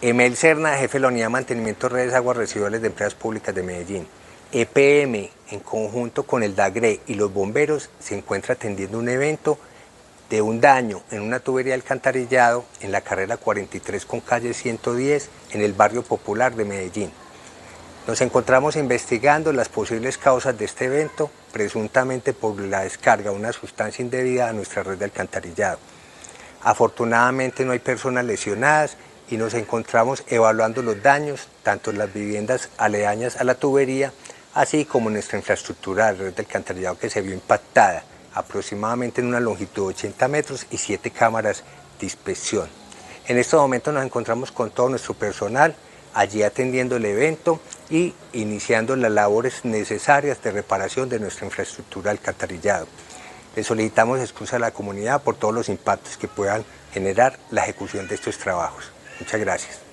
Emel Serna, jefe de la Unidad de Mantenimiento de Redes Aguas Residuales de Empresas Públicas de Medellín. EPM, en conjunto con el DAGRE y los bomberos, se encuentra atendiendo un evento de un daño en una tubería de alcantarillado en la carrera 43 con calle 110 en el barrio popular de Medellín. Nos encontramos investigando las posibles causas de este evento, presuntamente por la descarga de una sustancia indebida a nuestra red de alcantarillado. Afortunadamente no hay personas lesionadas y nos encontramos evaluando los daños, tanto en las viviendas aledañas a la tubería, así como en nuestra infraestructura de red de alcantarillado que se vio impactada, aproximadamente en una longitud de 80 metros y 7 cámaras de inspección. En estos momentos nos encontramos con todo nuestro personal allí atendiendo el evento y iniciando las labores necesarias de reparación de nuestra infraestructura de alcantarillado. Le solicitamos excusa a la comunidad por todos los impactos que puedan generar la ejecución de estos trabajos. Muchas gracias.